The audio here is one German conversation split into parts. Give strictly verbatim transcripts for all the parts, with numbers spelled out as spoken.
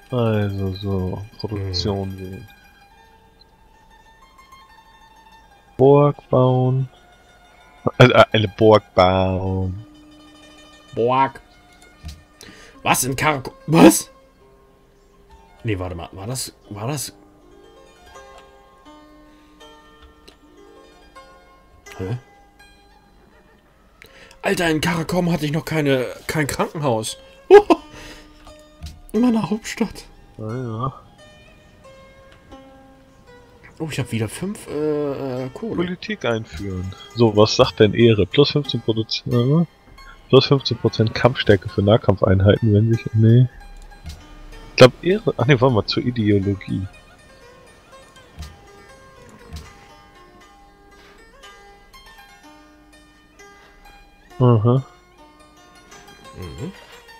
Also so, Produktion hm. wählen. Burg bauen. Also eine Burg bauen. Burg. Was in Karakum? Was? Nee, warte mal. War das... War das... Hä? Alter, in Karakum hatte ich noch keine... kein Krankenhaus. In meiner Hauptstadt. Ah, ja. Oh, ich habe wieder fünf äh, Kohle. Politik einführen. So, was sagt denn Ehre? Plus fünfzehn Prozent... Äh, plus fünfzehn Prozent Kampfstärke für Nahkampfeinheiten, wenn sich... Nee. Ich glaube Ehre... Ach ne, warte mal, zur Ideologie. Aha. Mhm.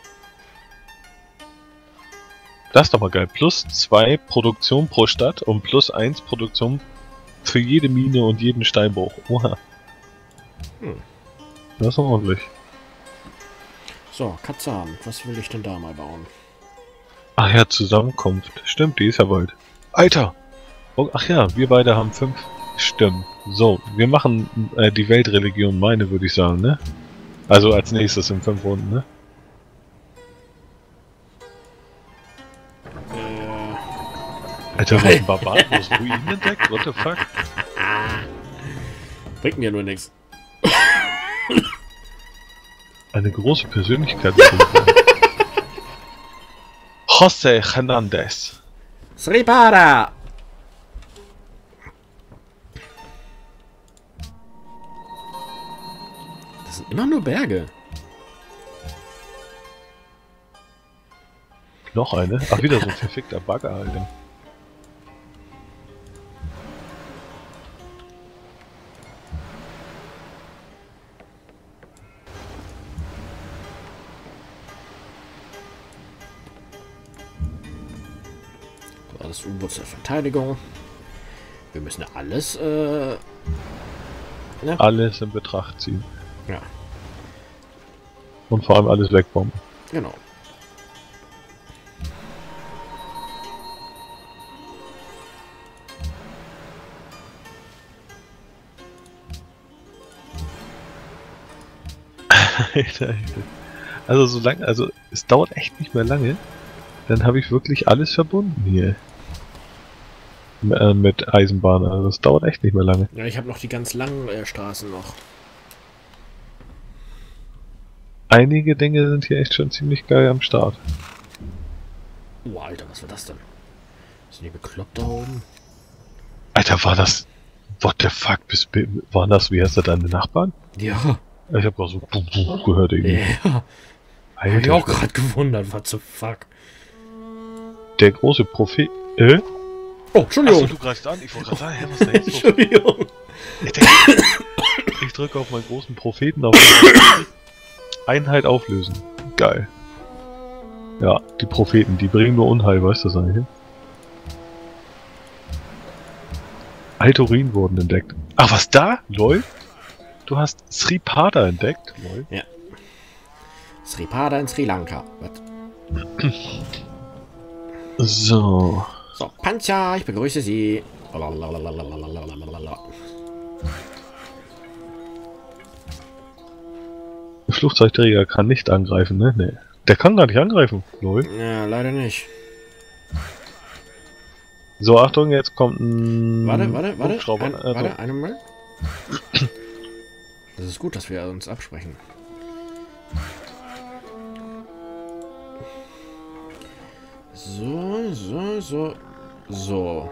Das ist doch mal geil. Plus zwei Produktion pro Stadt und plus eins Produktion für jede Mine und jeden Steinbruch. Oha. Hm. Das ist ordentlich. So, Kazan. Was will ich denn da mal bauen? Ach ja, Zusammenkunft. Stimmt, die ist ja bald. Alter! Oh, ach ja, wir beide haben fünf Stimmen. So, wir machen äh, die Weltreligion meine, würde ich sagen, ne? Also als nächstes in fünf Runden, ne? Äh. Alter, was ein Barbar, wo ist Ruinen entdeckt? What the fuck? Bringt mir nur nichts. Eine große Persönlichkeit. José Hernández. Sripara! Das sind immer nur Berge. Noch eine? Ach, wieder so ein verfickter Bagger, Alter. Das U-Boot zur Verteidigung. Wir müssen ja alles, äh, ne? Alles in Betracht ziehen. Ja. Und vor allem alles wegbomben. Genau. Alter, Alter. Also so lange, also es dauert echt nicht mehr lange. Dann habe ich wirklich alles verbunden hier. M äh, mit Eisenbahn, also es dauert echt nicht mehr lange. Ja, ich habe noch die ganz langen äh, Straßen noch. Einige Dinge sind hier echt schon ziemlich geil am Start. Oh, Alter, was war das denn? Sind die bekloppt da oben? Alter, war das... What the fuck? Bis, waren das, wie heißt das, deine Nachbarn? Ja. Ich hab gerade so buh, buh gehört irgendwie. Ja. Alter, hab ich auch gerade gewundert, what the fuck? Der große Prophet... Äh? Oh, Entschuldigung. Achso, du greifst an, ich wollte gerade sagen, hä, was ist da jetzt? Entschuldigung. Ich drücke auf meinen großen Propheten auf Einheit auflösen. Geil. Ja, die Propheten, die bringen nur Unheil, weißt du das eigentlich? Alte Ruinen wurden entdeckt. Ach, was da? Lol? Du hast Sripada entdeckt? Lol. Ja. Sripada in Sri Lanka. Was? So. So, Panzer, ich begrüße Sie. Der Flugzeugträger kann nicht angreifen, ne? Nee. Der kann gar nicht angreifen. Lol. Ja, leider nicht. So, Achtung, jetzt kommt ein... Warte, warte, warte. Hubschrauber. Ein, also. Warte, einen Moment. Das ist gut, dass wir uns absprechen. So, so, so, so.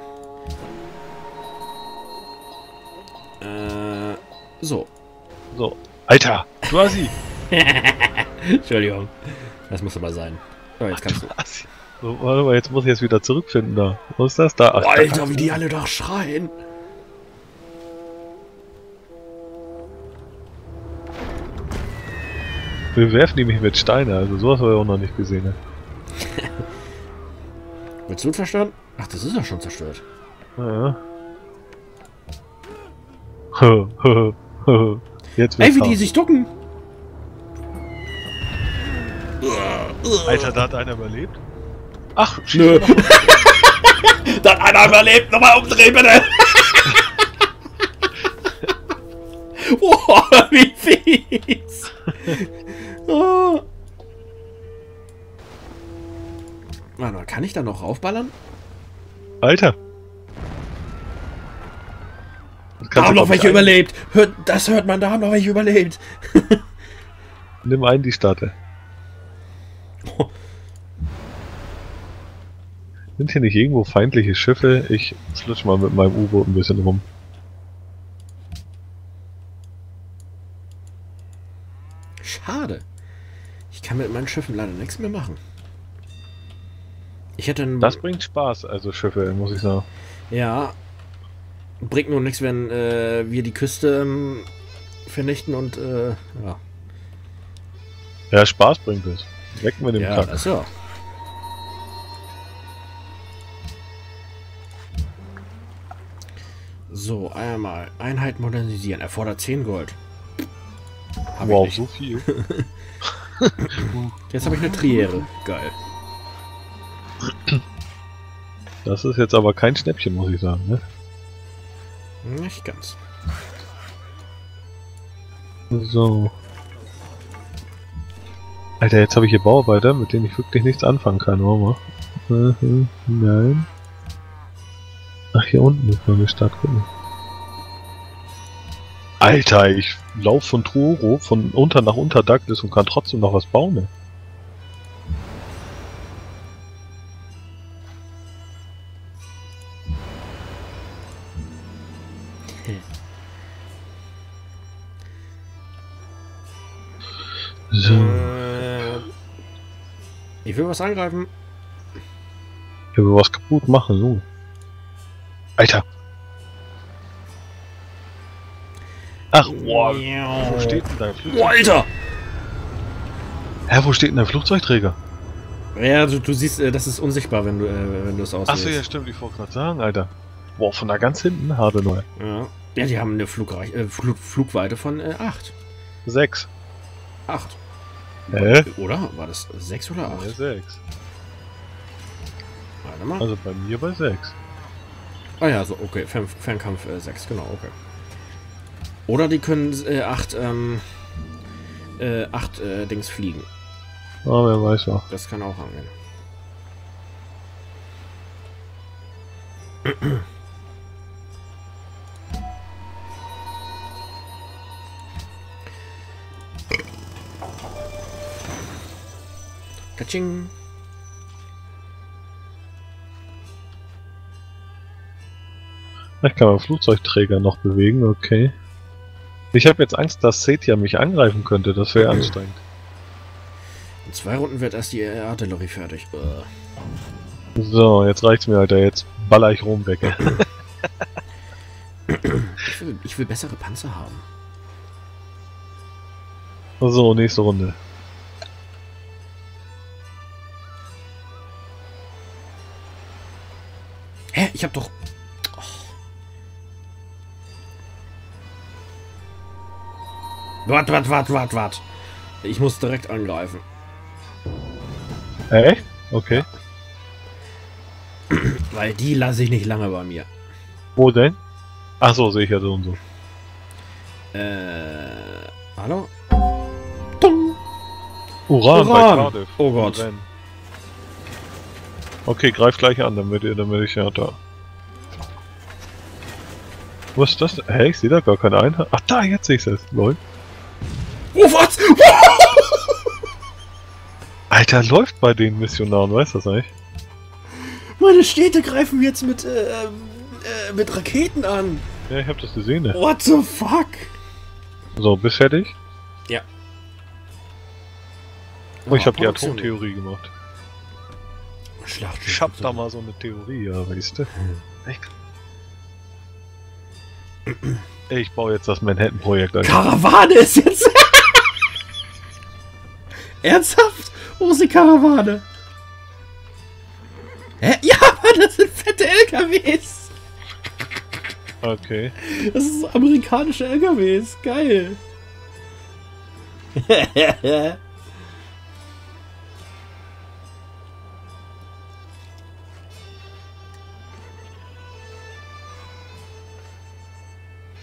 Äh, so. So. Alter, du Assi! Entschuldigung. Das muss aber sein. Oh, jetzt kannst du. Assi. So, warte mal, jetzt muss ich jetzt wieder zurückfinden da. Wo ist das da? Ach, oh, Alter, da. Wie die alle doch schreien. Wir werfen die mich mit Steine, also sowas habe ich auch noch nicht gesehen. Ne? Willst du zerstören? Ach, das ist ja schon zerstört. Ja. Jetzt ey, wie die sich ducken! Alter, da hat einer überlebt. Ach, Nö. Dann einer überlebt, nochmal umdrehen, bitte! Boah, wie fies! Oh. Warte mal, kann ich da noch raufballern? Alter! Da haben noch welche überlebt! Hört, das hört man, da haben noch welche überlebt! Nimm einen die Starte. Oh. Sind hier nicht irgendwo feindliche Schiffe? Ich flutsch mal mit meinem U-Boot ein bisschen rum. Schade. Ich kann mit meinen Schiffen leider nichts mehr machen. Ich hätte einen... Das bringt Spaß, also Schiffe, muss ich sagen. Ja. Bringt nur nichts, wenn äh, wir die Küste ähm, vernichten und äh, ja. Ja, Spaß bringt es. Weg mit dem Ja, Kack. das ja. So, einmal. Einheit modernisieren. Erfordert zehn Gold. Hab Wow, ich so nicht. viel. Jetzt habe ich eine Triere. Geil. Das ist jetzt aber kein Schnäppchen, muss ich sagen, ne? Nicht ganz. So. Alter, jetzt habe ich hier Bauarbeiter, mit denen ich wirklich nichts anfangen kann, Mama. Mhm, nein. Ach, hier unten ist noch eine Stadt, guck mal. Alter, ich laufe von Truro, von unter nach unter Douglas und kann trotzdem noch was bauen, ne? So. Äh, ich will was angreifen. Ich will was kaputt machen, so. Alter! Ach, wow. Wo steht denn dein Flugzeug? Oh, Alter! Hä, wo steht denn dein Flugzeugträger? Ja, du, du siehst, äh, das ist unsichtbar, wenn du äh, wenn du es auswählst. Achso, ja stimmt, ich wollte gerade sagen, Alter. Boah, von da ganz hinten, harte neu. Ja. Ja, die haben eine Flugreich äh, Flug Flugweite von äh, acht. Sechs. acht. Hä? Oder? War das sechs oder Ja, acht? sechs. Warte mal. Also bei mir bei sechs. Ah ja, so, okay. Fern Fernkampf äh, sechs, genau, okay. Oder die können äh, acht, ähm, äh, acht äh, Dings fliegen. Ah, wer weiß ja. Das kann auch angehen. Katsching. Ich kann meinen Flugzeugträger noch bewegen, okay. Ich habe jetzt Angst, dass Setia mich angreifen könnte, das wäre anstrengend. In zwei Runden wird erst die Artillerie fertig. Uh. So, jetzt reicht's mir, Alter, jetzt baller ich rum weg. ich, will, ich will bessere Panzer haben. So, nächste Runde. Hä? Ich hab doch... Oh. Wart, wart, wart, wart, wart. Ich muss direkt angreifen. Äh, echt? Okay. Weil die lasse ich nicht lange bei mir. Wo denn? Ach so, sehe ich ja so und so. Äh... Hallo? Tung. Uran, Uran. bei Cardiff. Oh Gott. Rennen. Okay, greif gleich an, damit ihr, damit ich ja da. Was ist das? Hä, ich sehe da gar keine Einheit. Ach da, jetzt sehe ich es. Lol. Oh, was? Alter, läuft bei den Missionaren, weißt du das eigentlich? Meine Städte greifen jetzt mit, äh, äh, mit Raketen an. Ja, ich hab das gesehen, ne? What the fuck? So, bist fertig? Ja. Oh, ich Ah, habe die Produktion. Atomtheorie gemacht. Schlachtschiff. Ich hab da mal so eine Theorie, ja, weißt du? Echt? Ich baue jetzt das Manhattan-Projekt, Alter. Karawane ist jetzt... Ernsthaft? Wo ist die Karawane? Hä? Ja, Mann, das sind fette L K Ws. Okay. Das sind so amerikanische L K Ws. Geil.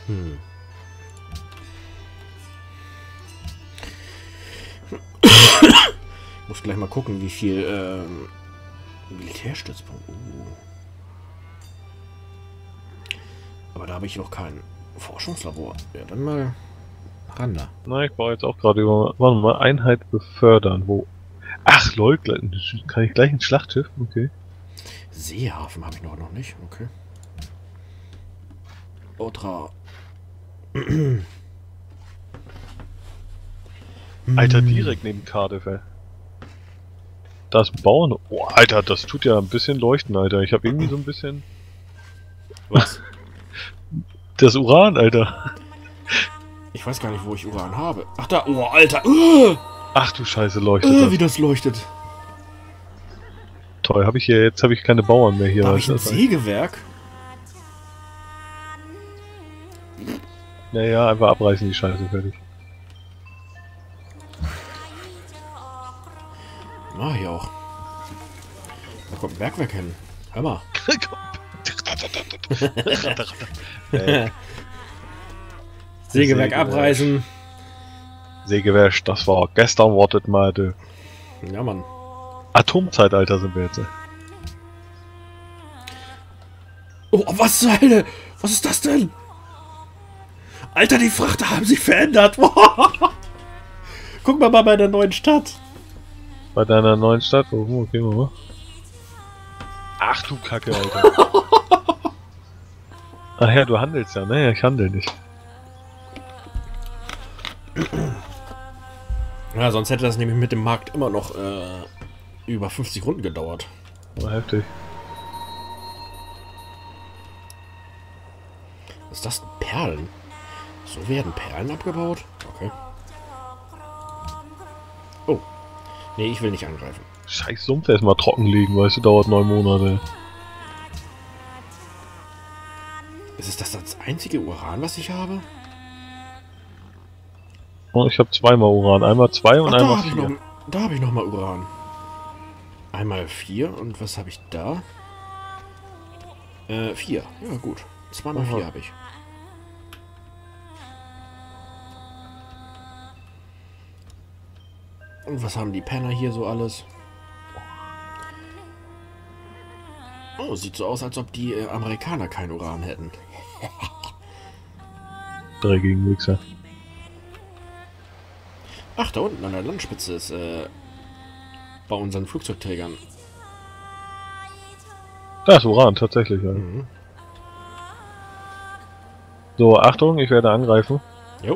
Hm. Ich muss gleich mal gucken, wie viel ähm, Militärstützpunkt. Uh. Aber da habe ich noch kein Forschungslabor. Ja, dann mal ran da. Na, ich baue jetzt auch gerade über. Warte mal, Einheit befördern. Wo? Ach, lol, gleich- kann ich gleich ein Schlachtschiff? Okay. Seehafen habe ich noch, noch nicht. Okay. Otra. Alter, direkt neben Cardiff, ey. Da ist ein Bauern. Oh, Alter, das tut ja ein bisschen leuchten, Alter. Ich habe irgendwie so ein bisschen. Was? Das Uran, Alter. Ich weiß gar nicht, wo ich Uran habe. Ach da, oh, Alter. Uh, Ach du Scheiße, leuchtet uh, das. wie das leuchtet. Toll, habe ich hier, jetzt habe ich keine Bauern mehr hier. Da habe ich ein weißt du? Sägewerk. Naja, einfach abreißen die Scheiße, fertig. Ah, hier auch. Da kommt ein Bergwerk hin. Hör mal. Sägewerk abreißen. Sägewerk, das war gestern, wartet mal, du. Ja, Mann. Atomzeitalter sind wir jetzt. Oh, was zur Hölle? Was ist das denn? Alter, die Frachter haben sich verändert. Guck mal mal bei der neuen Stadt. Bei deiner neuen Stadt? Oh, okay, mal. Ach du Kacke, Alter. Ach ja, du handelst ja, ne? Ja, ich handel nicht. Ja, sonst hätte das nämlich mit dem Markt immer noch äh, über fünfzig Runden gedauert. Oh, heftig. Was ist das denn? Perlen? So werden Perlen abgebaut? Okay. Oh. Nee, ich will nicht angreifen. Scheiß Sumpf erstmal trocken liegen, weißt du, dauert neun Monate. Ist es das das einzige Uran, was ich habe? Oh, ich habe zweimal Uran. Einmal zwei und Ach, da einmal habe ich vier. noch, da habe ich noch mal Uran. Einmal vier und was habe ich da? Äh, vier. Ja, gut. Zweimal Aha. vier habe ich. Und was haben die Penner hier so alles? Oh, sieht so aus, als ob die äh, Amerikaner kein Uran hätten. Dreckigen Wichser. Ach, da unten an der Landspitze ist äh, bei unseren Flugzeugträgern. Da ist Uran, tatsächlich. Ja. Mhm. So, Achtung, ich werde angreifen. Jo.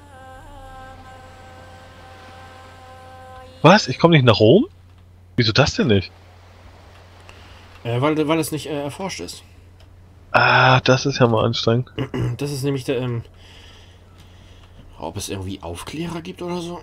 Was? Ich komme nicht nach Rom? Wieso das denn nicht? Äh, weil, weil es nicht äh, erforscht ist. Ah, das ist ja mal anstrengend. Das ist nämlich der, ähm, ob es irgendwie Aufklärer gibt oder so.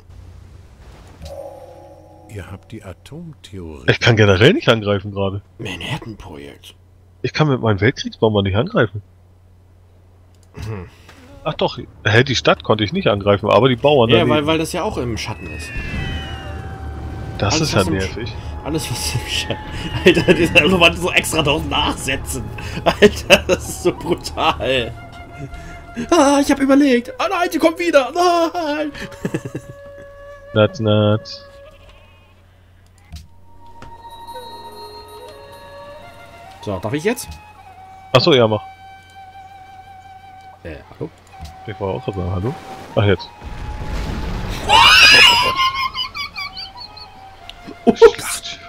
Ihr habt die Atomtheorie. Ich kann generell nicht angreifen gerade. Manhattan-Projekt. Ich kann mit meinem Weltkriegsbomber nicht angreifen. Hm. Ach doch, hä, die Stadt konnte ich nicht angreifen, aber die Bauern Ja, daneben. weil, weil das ja auch im Schatten ist. Das alles, ist ja was im nervig. Alles, was im Schatten... Alter, dieser nochmal so extra drauf nachsetzen. Alter, das ist so brutal. Ah, ich hab überlegt. Ah nein, sie kommt wieder. Nein. Nuts, nuts. So, darf ich jetzt? Achso, ja, mach. Äh, hallo? Ich war auch gerade sagen, hallo? Ach, jetzt. Ups.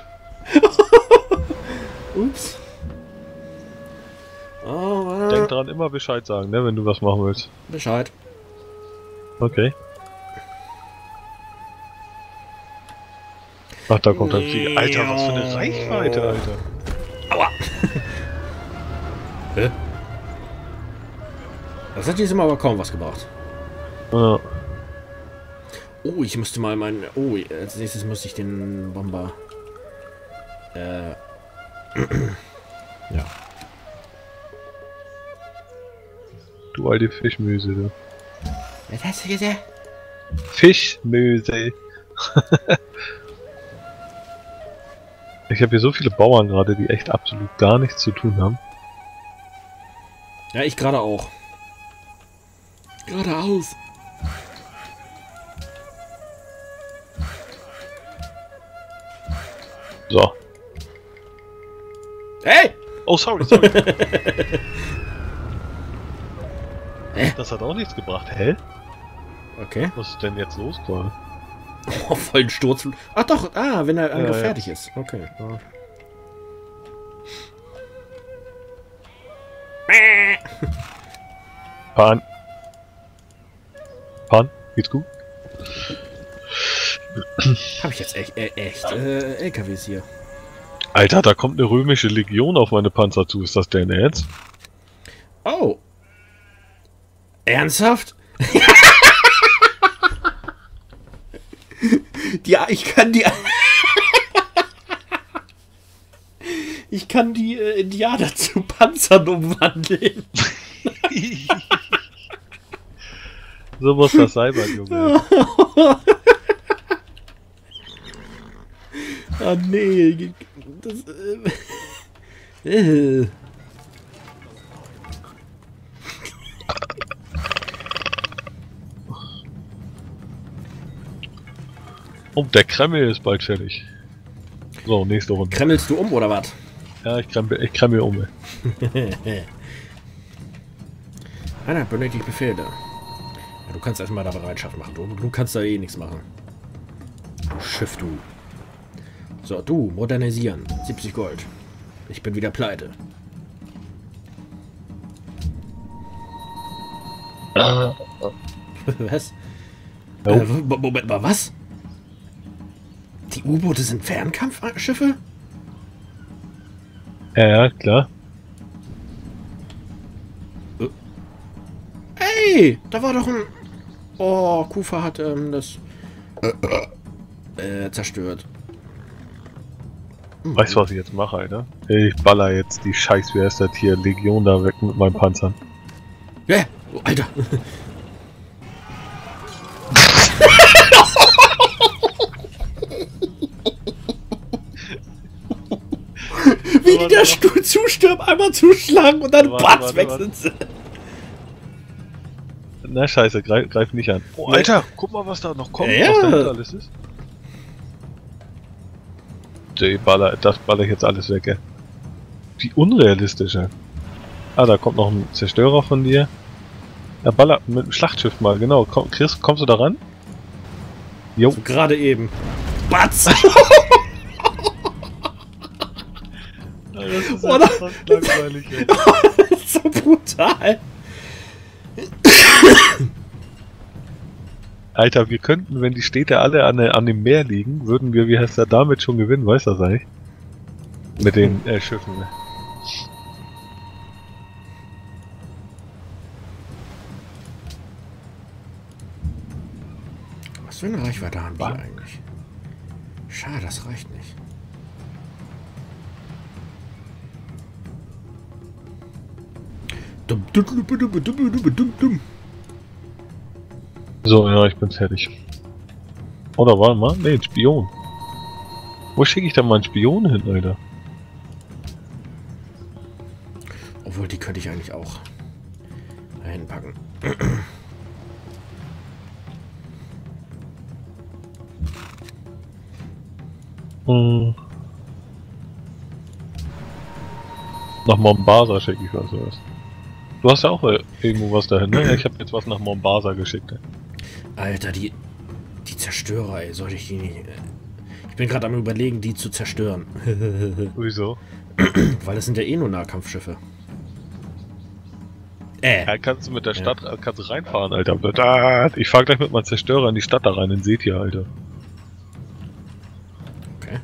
Ups. Oh, Denk äh, dran, immer Bescheid sagen, ne, wenn du was machen willst. Bescheid. Okay. Ach, da kommt ein Flieger. Alter, was für eine Reichweite, Alter. Aua. Hä? Das hat diesem aber kaum was gebracht. Ja. Oh, ich müsste mal meinen... Oh, als nächstes müsste ich den Bomber... Äh... ja. Du alte Fischmöse, du. Was hast du gesagt? Fischmöse. Ich habe hier so viele Bauern gerade, die echt absolut gar nichts zu tun haben. Ja, ich gerade auch. Geradeaus. So. Hey! Oh, sorry, sorry. Hä? Das hat auch nichts gebracht. Hä? Okay. Was ist denn jetzt los gerade? Oh, vollen Sturz. Ach doch, ah, wenn er Ja, fertig ja. ist. Okay. Ja. Pan. Pan, geht's gut? Habe ich jetzt echt, äh, echt äh, L K Ws hier. Alter, da kommt eine römische Legion auf meine Panzer zu. Ist das denn jetzt? Oh. Ernsthaft? Ja, ich kann die... Ich kann die äh, Indianer zu Panzern umwandeln. So muss das sein, mein Junge. Ah, nee. Das, äh, äh. Oh, der Kreml ist bald fertig. So, nächste Runde. Kremmelst du um, oder was? Ja, ich krempel, ich krempel um. Einer benötigt Befehle. Ja, du kannst erstmal da Bereitschaft machen. Du, du kannst da eh nichts machen. Schiff, du. So, du, modernisieren. siebzig Gold. Ich bin wieder pleite. Was? Oh. Äh, Moment mal, was? Die U-Boote sind Fernkampfschiffe? Ja, ja, klar. Hey, da war doch ein... Oh, Kufa hat ähm, das... Äh, zerstört. Hm. Weißt du, was ich jetzt mache, Alter? Ich baller jetzt die Scheiß, wie heißt das hier, Legion da weg mit meinen Panzern. Ja, oh, Alter. Wie die der Stuhl zustirbt, einmal zuschlagen und dann Warte, Batz warte, wechseln sie. Na scheiße, greif, greif nicht an. Oh, Alter, guck mal, was da noch kommt, Ja. was da hinten alles ist. Die baller, das baller ich jetzt alles weg, ey. Wie unrealistisch, ey. Ah, da kommt noch ein Zerstörer von dir. Ja, baller mit dem Schlachtschiff mal, genau. Komm, Chris, kommst du da ran? Jo. So, gerade eben. Batz! Das ist Oder? etwas langweilig, ey. Das ist so brutal. Alter, wir könnten, wenn die Städte alle an, an dem Meer liegen, würden wir, wie heißt der, damit schon gewinnen, weißt du das eigentlich? Mit den äh, Schiffen. Ne? Was für eine Reichweite haben die Wow. eigentlich? Schade, das reicht nicht. Dum, dum, dum, dum, dum, dum, dum, dum. So, ja, ich bin fertig. Oder warte mal, ne, ein Spion. Wo schicke ich denn mal einen Spion hin, Alter? Obwohl, die könnte ich eigentlich auch da hinpacken. Hm. Nach Mombasa schicke ich was was. Du hast ja auch äh, irgendwo was dahin, ne? Ich habe jetzt was nach Mombasa geschickt. Ey. Alter, die, die Zerstörer, ey, sollte ich die nicht... Ich bin gerade am Überlegen, die zu zerstören. Wieso? Weil das sind ja eh nur Nahkampfschiffe. Äh. Ja, kannst du mit der Stadt ja. kannst du reinfahren, Alter. Ich fahr gleich mit meinem Zerstörer in die Stadt da rein, den seht ihr, Alter. Okay.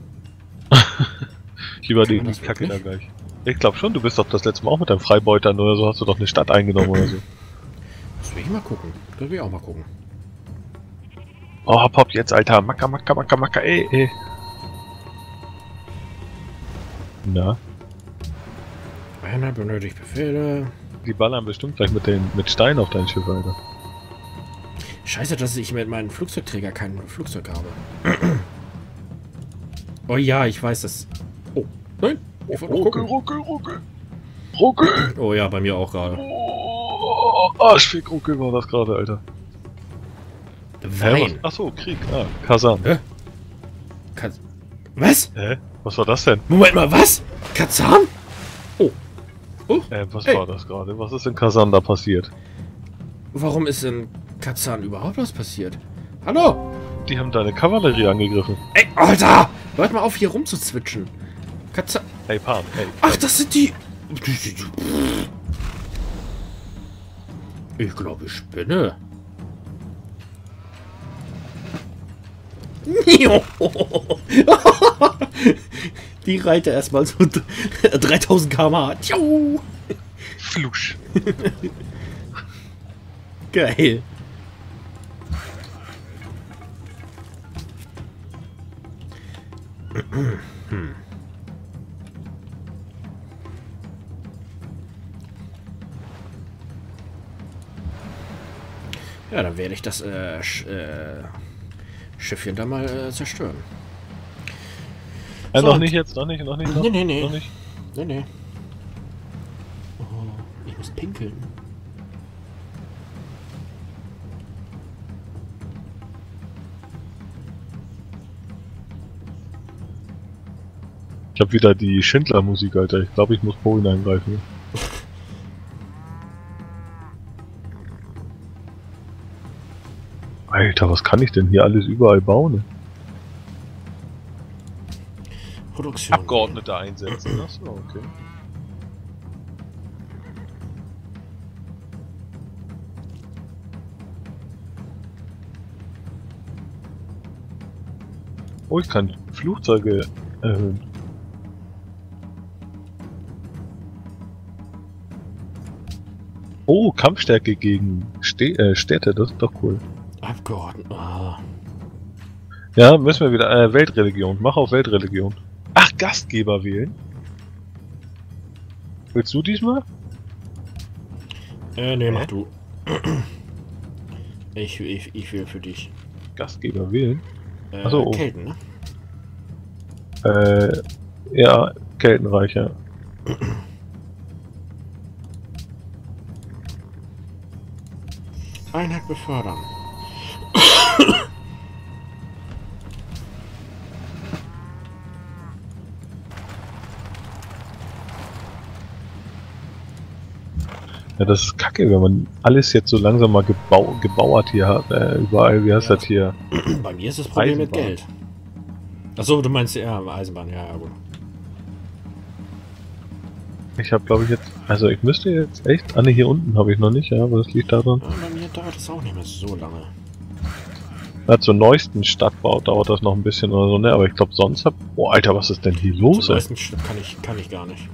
Ich überlege Kann die man das Kacke da wirklich? gleich. Ich glaube schon, du bist doch das letzte Mal auch mit deinem Freibeutern oder so, hast du doch eine Stadt eingenommen oder so. Das will ich mal gucken. Das will ich auch mal gucken. Oh, hopp, hopp, jetzt, Alter. Macker, macker, macker, macker, ey, ey. Na? Einer benötigt Befehle. Die ballern bestimmt gleich mit den mit Stein auf dein Schiff, Alter. Scheiße, dass ich mit meinem Flugzeugträger kein Flugzeug habe. Oh ja, ich weiß das. Oh, nein. Ich wollte noch Ruckel, gucken. ruckel, ruckel. Ruckel. Oh ja, bei mir auch gerade. Oh. Oh, Arschfickruckel war das gerade, Alter. Wein. Achso, Krieg. Ah, Kasan. Hä? Kas was? Hä? Was war das denn? Moment mal, was? Kazan? Oh. Oh. Äh, was Hey. war das gerade? Was ist in Kasan da passiert? Warum ist in Kazan überhaupt was passiert? Hallo? Die haben deine Kavallerie angegriffen. Ey, Alter! Hört mal auf, hier rumzuzwitschen. Kazan. Hey, Pan, hey. Ach, das sind die... Ich glaube, ich spinne. Die Reiter erstmal so dreitausend Kilometer pro Stunde. Flusch. Geil. Hm. Ja, dann werde ich das äh, Sch äh, Schiffchen da mal äh, zerstören. Äh, So. noch nicht jetzt, noch nicht, noch nicht, noch, Nee, nee, nee. noch nicht. Nee, nee. Oh, ich muss pinkeln. Ich hab wieder die Schindler-Musik, Alter. Ich glaube, ich muss Polen eingreifen. Alter, was kann ich denn hier alles überall bauen? Produktion. Abgeordnete einsetzen. Achso, okay. Oh, ich kann Flugzeuge erhöhen. Oh, Kampfstärke gegen Stä äh, Städte, das ist doch cool. Abgeordnete. Ah. Ja, müssen wir wieder. Äh, Weltreligion. Mach auf Weltreligion. Ach, Gastgeber wählen? Willst du diesmal? Äh, nee, mach Hä? du. Ich, ich, ich will für dich. Gastgeber wählen? Äh, Ach so, oh. Kelten, ne? Äh, ja, Keltenreich, ja. Einheit befördern. Ja, das ist kacke, wenn man alles jetzt so langsam mal gebau gebauert hier hat. Äh, überall, wie heißt Ja. das hier? Bei mir ist das Problem mit Eisenbahn. Geld. Achso, du meinst ja Eisenbahn, ja, ja gut. Ich habe, glaube ich, jetzt. Also, ich müsste jetzt echt. Ah, ne, hier unten habe ich noch nicht, ja, aber das liegt daran. Ja, bei mir dauert das auch nicht mehr so lange. Ja, zur neuesten Stadtbau dauert das noch ein bisschen oder so, ne? Aber ich glaube, sonst hab. Oh, Alter, was ist denn hier los, Zum ey? meisten Stück kann ich, kann ich gar nicht.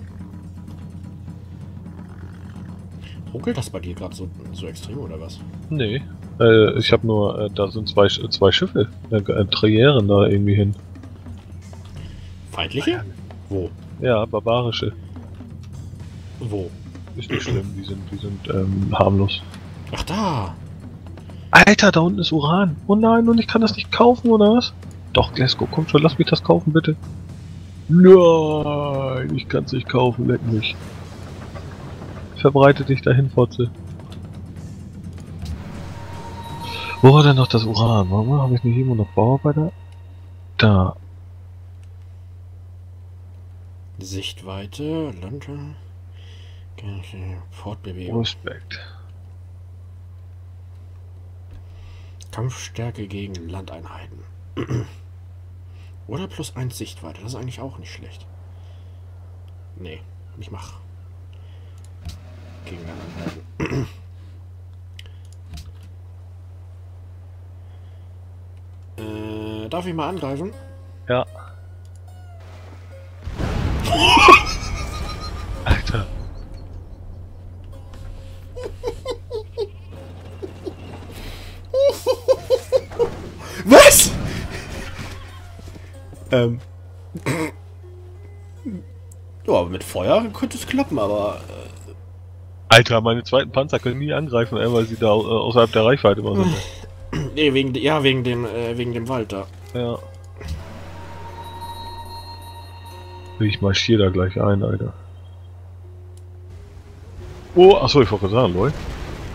Ruckelt das bei dir gerade so, so extrem oder was? Nee. Äh, ich habe nur. Äh, da sind zwei, Sch- zwei Schiffe. Äh, äh, Trieren da irgendwie hin. Feindliche? Wo? Ja, barbarische. Wo? Ist nicht schlimm, die sind, die sind ähm, harmlos. Ach da! Alter, da unten ist Uran. Oh nein, und ich kann das nicht kaufen, oder was? Doch, Glasgow, komm schon, lass mich das kaufen, bitte. Nein, ich kann's nicht kaufen, leck mich. Verbreite dich dahin, Fotze. Wo war denn noch das Uran? Warum habe ich nicht irgendwo noch Bauarbeiter? Da. Sichtweite, Lande. Fortbewegung. Respekt. Kampfstärke gegen Landeinheiten. Oder plus eins Sichtweite, das ist eigentlich auch nicht schlecht. Nee, ich mach. Gegen Landeinheiten. äh, darf ich mal angreifen? Ja. Alter. Was? ähm. Ja, aber mit Feuer könnte es klappen, aber. Äh, Alter, meine zweiten Panzer können nie angreifen, ey, weil sie da au- außerhalb der Reichweite immer sind. nee, wegen, ja, wegen dem, äh, wegen dem Wald da. Ja. Ich marschiere da gleich ein, Alter. Oh, achso, ich wollte gerade sagen, lol.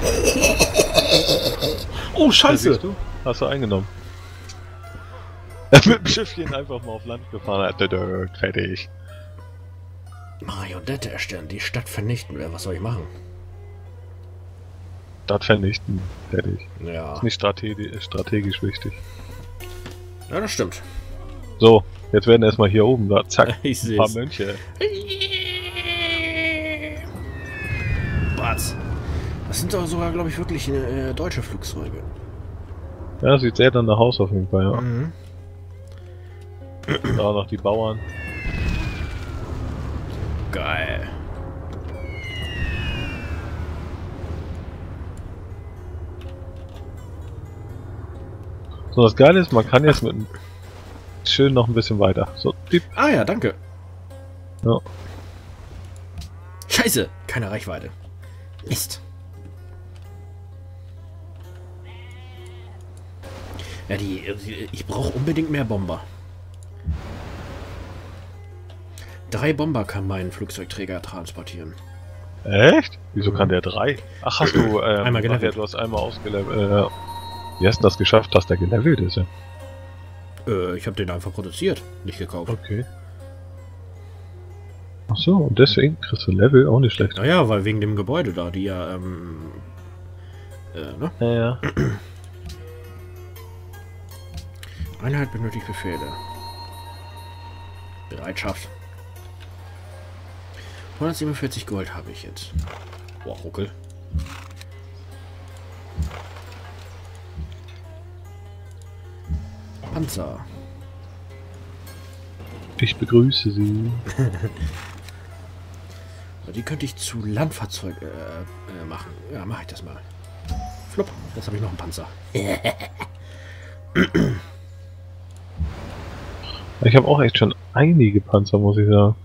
Oh, Ja, scheiße! siehst du? Hast du eingenommen. Mit dem Schiffchen einfach mal auf Land gefahren. Hat der fertig. Marionette erstellen, die Stadt vernichten. Ja, was soll ich machen? Stadt vernichten. Fertig. Ja. Ist nicht strategi strategisch wichtig. Ja, das stimmt. So, jetzt werden erstmal hier oben, da, zack, Ich ein paar seh's. Mönche. Was? Das sind doch sogar, glaube ich, wirklich äh, deutsche Flugzeuge. Ja, sieht sehr danach aus auf jeden Fall, ja. Mhm. Da noch die Bauern. Geil. So, das Geile ist, man kann jetzt mit dem schön noch ein bisschen weiter. So, piep. Ah ja, danke. Ja. Scheiße, keine Reichweite. Mist. Ja, die, die ich brauche unbedingt mehr Bomber. Drei Bomber kann mein Flugzeugträger transportieren. Echt? Wieso kann der drei? Ach, hast du, ähm, Einmal ach ja, gelevelt. du hast einmal ausgelevelt. Äh, wie hast du das geschafft, dass der gelevelt ist? Ja? Äh, ich habe den einfach produziert, nicht gekauft. Okay. Ach so, und deswegen kriegst du Level, auch nicht schlecht. Naja, weil wegen dem Gebäude da, die ja, ähm, äh, ne? Ja, ja. Einheit benötigt Befehle. Bereitschaft. hundertsiebenundvierzig Gold habe ich jetzt. Boah, Ruckel. Panzer. Ich begrüße Sie. Die könnte ich zu Landfahrzeug äh, äh, machen. Ja, mache ich das mal. Flupp, jetzt habe ich noch einen Panzer. Ich habe auch echt schon einige Panzer, muss ich sagen.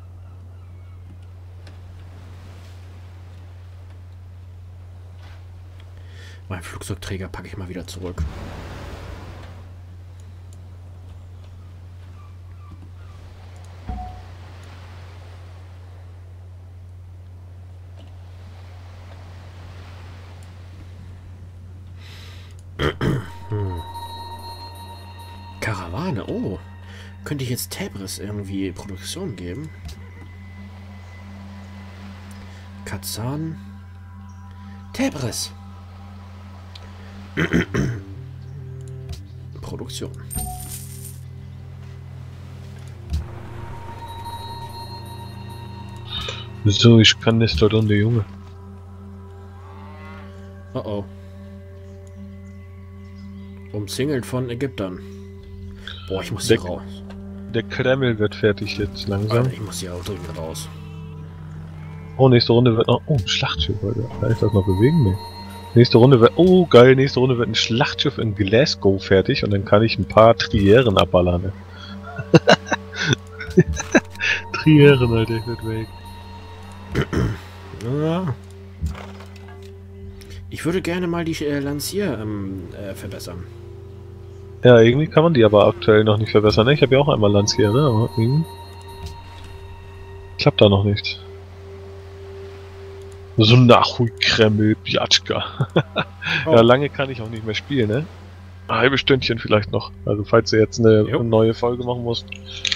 Mein Flugzeugträger packe ich mal wieder zurück. Hm. Karawane, oh. Könnte ich jetzt Tabris irgendwie Produktion geben? Kazan. Tabris. Produktion. So, ich kann nicht dort unter Junge. Oh oh. Umzingelt von Ägyptern. Boah, ich muss hier Der- raus. Der Kreml wird fertig jetzt langsam. Alter, ich muss hier auch dringend raus. Oh, nächste Runde wird noch. Oh, ein Schlachtschiff, Alter. Kann ich das noch bewegen? Nee. Nächste Runde wird. Oh, geil. Nächste Runde wird ein Schlachtschiff in Glasgow fertig und dann kann ich ein paar Trieren abballern. Ne? Trieren, Alter, ich werd weg. Ja. Ich würde gerne mal die äh, Lancier ähm, äh, verbessern. Ja, irgendwie kann man die aber aktuell noch nicht verbessern. Ne? Ich habe ja auch einmal Lancier, ne? Aber irgendwie klappt da noch nichts. So Nachhui Kreml, Piatschka. Oh. Ja, lange kann ich auch nicht mehr spielen, ne? Ein halbes Stündchen vielleicht noch. Also falls du jetzt eine Jo. neue Folge machen musst,